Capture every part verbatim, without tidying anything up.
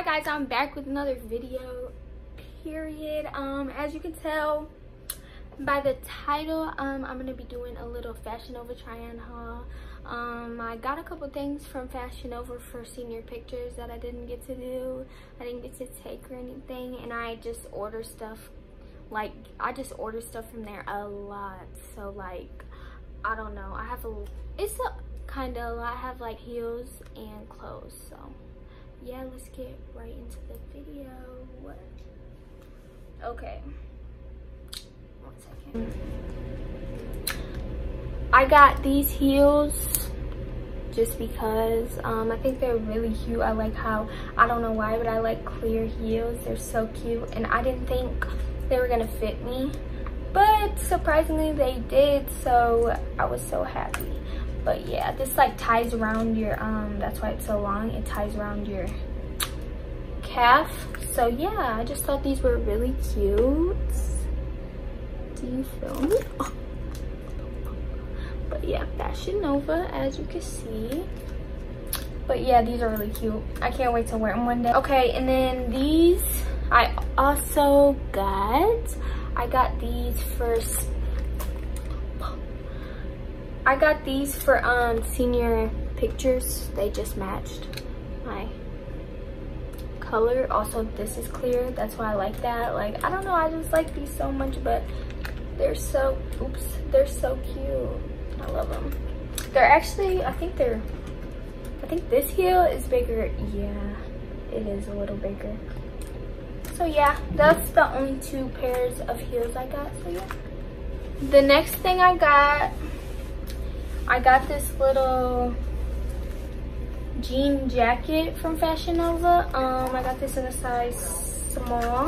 guys, I'm back with another video, period. Um as you can tell by the title, um I'm gonna be doing a little Fashion Nova try-on haul. um I got a couple things from Fashion Nova for senior pictures that I didn't get to do. I didn't get to take or anything, and I just order stuff, like I just order stuff from there a lot. So like, I don't know, I have a it's a kind of a lot. I have like heels and clothes. So yeah, let's get right into the video. Okay, one second. I got these heels just because um I think they're really cute. I like how, I don't know why, but I like clear heels. They're so cute, and I didn't think they were gonna fit me, but surprisingly they did, so I was so happy. But yeah, this like ties around your um that's why it's so long. It ties around your calf. So yeah, I just thought these were really cute. Do you feel me? Oh. But yeah, Fashion Nova, as you can see. But yeah, these are really cute. I can't wait to wear them one day. Okay, and then these I also got. I got these for I got these for um senior pictures. They just matched my color. Also, this is clear, that's why I like that. Like, I don't know, I just like these so much, but they're so oops they're so cute. I love them. They're actually, I think they're I think this heel is bigger. Yeah, it is a little bigger. So yeah, that's the only two pairs of heels I got. So yeah, the next thing I got I got this little jean jacket from Fashion Nova. Um, I got this in a size small.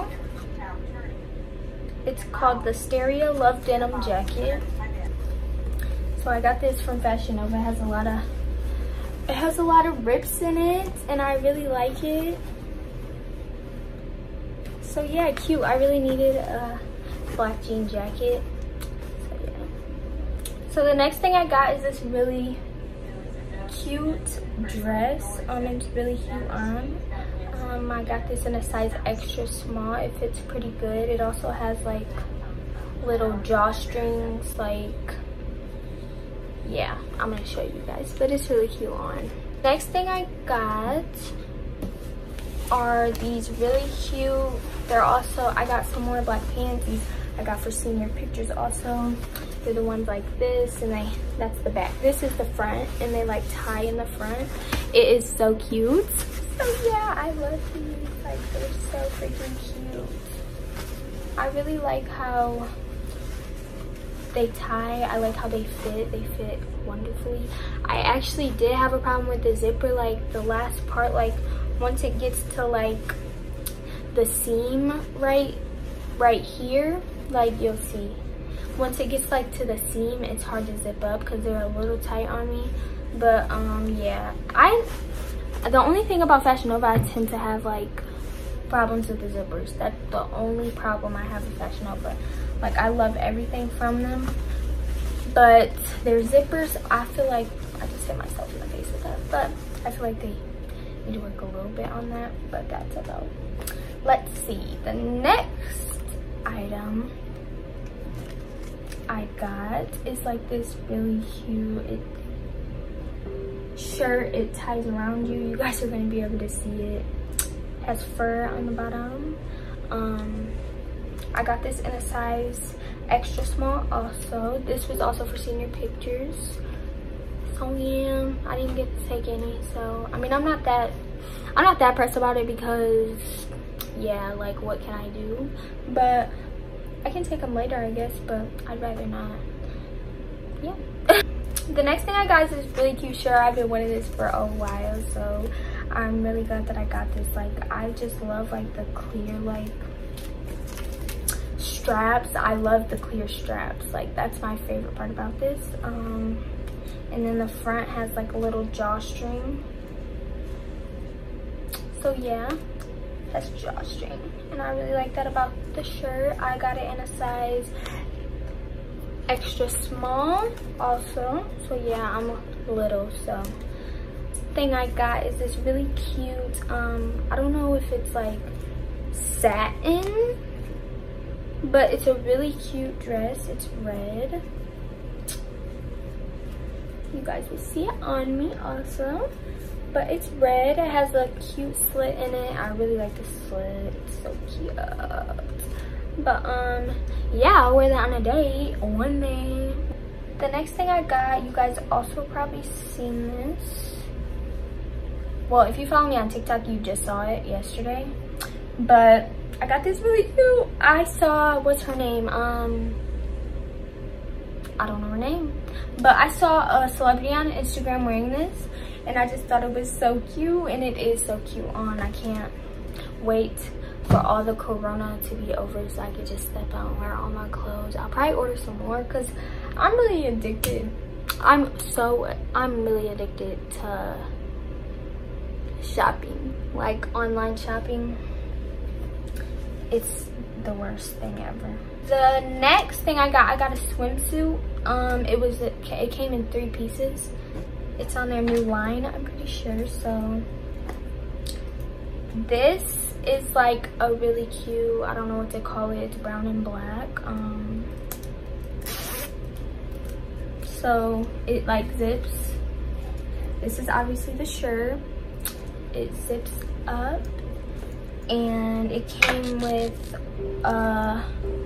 It's called the Stereo Love Denim Jacket. So I got this from Fashion Nova. It has a lot of it has a lot of rips in it, and I really like it. So yeah, cute. I really needed a black jean jacket. So yeah. So the next thing I got is this really cute dress. Um, it's really cute on. Um, I got this in a size extra small. It fits pretty good. It also has like little drawstrings. Like, yeah, I'm gonna show you guys, but it's really cute on. Next thing I got are these really cute. They're also, I got some more black pants. These I got for senior pictures also. They're the ones like this, and they that's the back. This is the front, and they like tie in the front. It is so cute. So yeah, I love these. Like, they're so freaking cute. I really like how they tie. I like how they fit. They fit wonderfully. I actually did have a problem with the zipper, like the last part, like once it gets to like the seam right right here, like you'll see, once it gets like to the seam, it's hard to zip up because they're a little tight on me. But um yeah, I the only thing about Fashion Nova, I tend to have like problems with the zippers. That's the only problem I have with Fashion Nova. Like, I love everything from them, but their zippers, I feel like I just hit myself in the face with that, but I feel like they need to work a little bit on that. But that's about. Let's see, the next item I got is like this really cute it, shirt. It ties around you. You guys are going to be able to see it. It has fur on the bottom. Um, I got this in a size extra small also. This was also for senior pictures. So yeah, I didn't get to take any. So, I mean, I'm not that, I'm not that pressed about it because, yeah, like what can I do? But I can take them later, I guess, but I'd rather not. Yeah. The next thing I got is this really cute shirt. I've been wanting this for a while, so I'm really glad that I got this. Like, I just love like the clear like straps. I love the clear straps. Like, that's my favorite part about this. Um, and then the front has like a little drawstring. So yeah, that's drawstring, and I really like that about the shirt. I got it in a size extra small also. So yeah, I'm little, so thing I got is this really cute, um, I don't know if it's like satin, but it's a really cute dress. It's red. You guys will see it on me also. But it's red. It has a cute slit in it. I really like the slit. It's so cute. But um, yeah, I'll wear that on a date one day. The next thing I got, you guys also probably seen this. Well, if you follow me on TikTok, you just saw it yesterday. But I got this really cute. I saw, what's her name? Um, I don't know her name. But I saw a celebrity on Instagram wearing this. And I just thought it was so cute. And it is so cute on. I can't wait for all the corona to be over so I could just step out and wear all my clothes. I'll probably order some more because I'm really addicted. I'm so, I'm really addicted to shopping. Like online shopping. It's the worst thing ever. The next thing I got, I got a swimsuit. Um, it was, it came in three pieces. It's on their new line, I'm pretty sure. So this is like a really cute, I don't know what to call it. It's brown and black. Um, so it like zips. This is obviously the shirt. It zips up. And it came with uh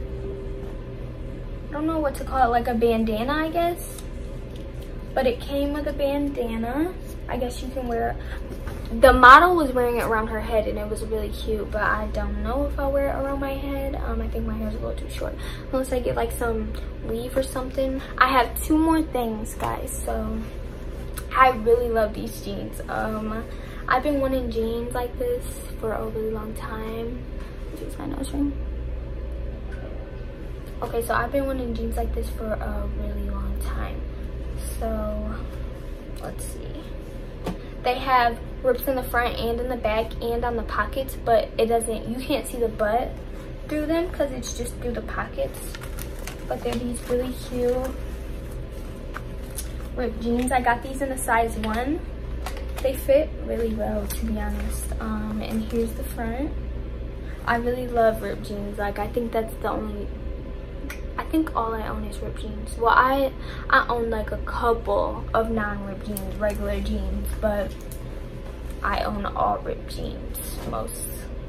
I don't know what to call it, like a bandana, I guess. But it came with a bandana. I guess you can wear it. The model was wearing it around her head and it was really cute, but I don't know if I'll wear it around my head. Um, I think my hair's a little too short. Unless I get like some weave or something. I have two more things, guys. So I really love these jeans. Um, I've been wanting jeans like this for a really long time. Use my nose ring. Okay, so I've been wanting jeans like this for a really long time. So let's see. They have rips in the front and in the back and on the pockets, but it doesn't, you can't see the butt through them because it's just through the pockets. But they're these really cute ripped jeans. I got these in a size one. They fit really well, to be honest. Um, and here's the front. I really love ripped jeans. Like, I think that's the only, I think all I own is ripped jeans. Well, I, I own like a couple of non-ripped jeans, regular jeans, but I own all ripped jeans, mostly.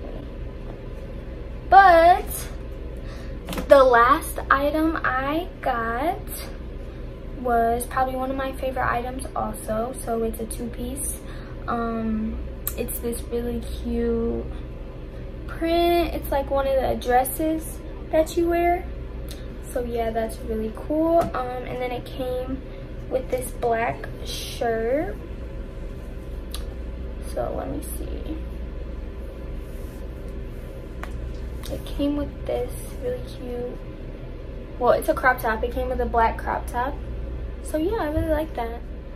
But the last item I got was probably one of my favorite items also. So it's a two-piece. Um, it's this really cute print. It's like one of the dresses that you wear. So yeah, that's really cool. Um, and then it came with this black shirt. So let me see. It came with this really cute, well, it's a crop top. It came with a black crop top. So yeah, I really like that.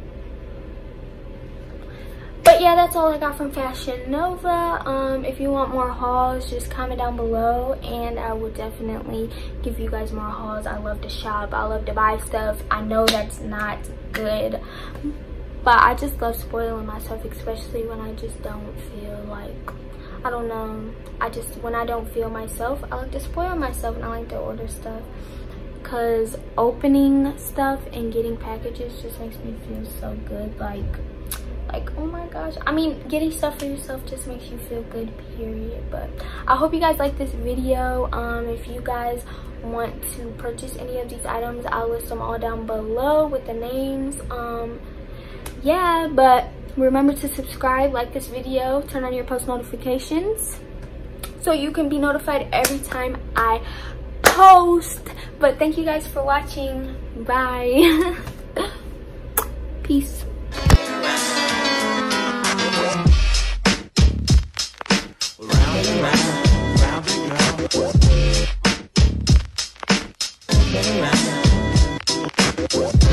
But yeah, that's all I got from Fashion Nova. Um, if you want more hauls, just comment down below and I will definitely give you guys more hauls. I love to shop. I love to buy stuff. I know that's not good, but I just love spoiling myself, especially when I just don't feel like, I don't know. I just, when I don't feel myself, I like to spoil myself and I like to order stuff. Because opening stuff and getting packages just makes me feel so good. Like, like oh my gosh, I mean, getting stuff for yourself just makes you feel good, period. But I hope you guys like this video. Um if you guys want to purchase any of these items, I'll list them all down below with the names. Um yeah, but remember to subscribe, like this video, turn on your post notifications so you can be notified every time I post. But thank you guys for watching. Bye. Peace. Round and round, round and round.